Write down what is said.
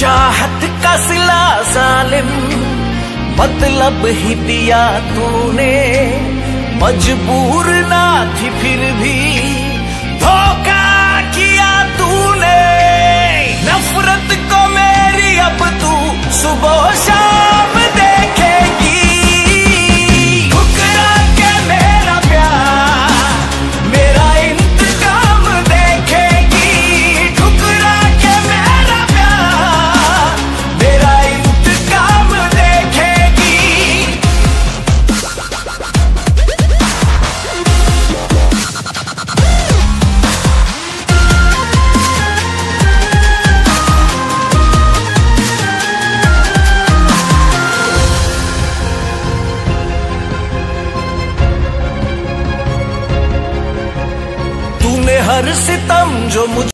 चाहत का सिला जालिम मतलब ही दिया तूने, मजबूर ना थी फिर भी धोखा किया तूने। नफरत को मेरी अब तू सुबह शाम देखेगी, ठुकरा के मेरा प्यार मेरा इंतकाम देखेगी, ठुकरा के मेरा प्यार मेरा इंतकाम देखेगी। तूने हर सितम जो मुझ